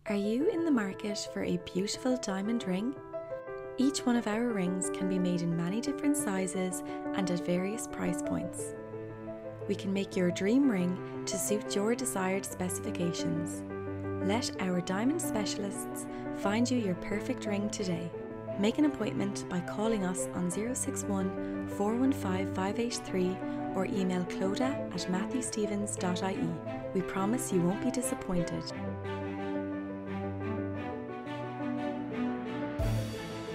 Are you in the market for a beautiful diamond ring? Each one of our rings can be made in many different sizes and at various price points. We can make your dream ring to suit your desired specifications. Let our diamond specialists find you your perfect ring today. Make an appointment by calling us on 061 415 583 or email clodagh@matthewstevens.ie. We promise you won't be disappointed.